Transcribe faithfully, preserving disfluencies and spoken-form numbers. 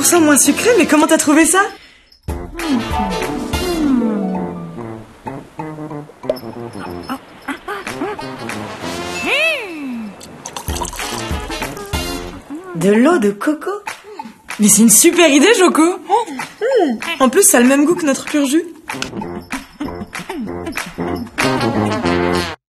pour cent moins sucré, mais comment t'as trouvé ça? De l'eau de coco? Mais c'est une super idée, Joko. En plus, ça a le même goût que notre pur jus.